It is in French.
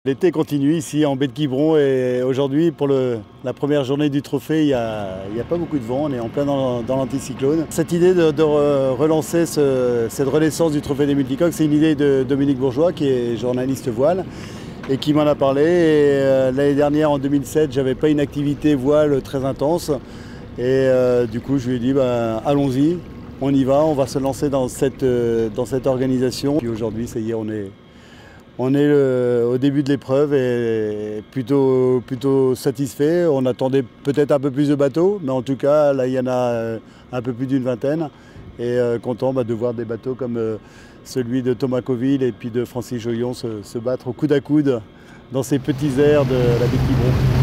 L'été continue ici en baie de Quiberon et aujourd'hui pour la première journée du trophée il y a pas beaucoup de vent, on est en plein dans l'anticyclone. Cette idée de relancer cette renaissance du trophée des multicoques, c'est une idée de Dominique Bourgeois qui est journaliste voile et qui m'en a parlé. L'année dernière en 2007 j'avais pas une activité voile très intense et du coup je lui ai dit allons-y, on y va, on va se lancer dans cette organisation. Puis aujourd'hui ça y est, on est au début de l'épreuve et plutôt satisfait. On attendait peut-être un peu plus de bateaux, mais en tout cas, là, il y en a un peu plus d'une vingtaine. Et content de voir des bateaux comme celui de Thomas Coville et puis de Francis Joyon se battre au coude à coude dans ces petits airs de la baie de Quiberon.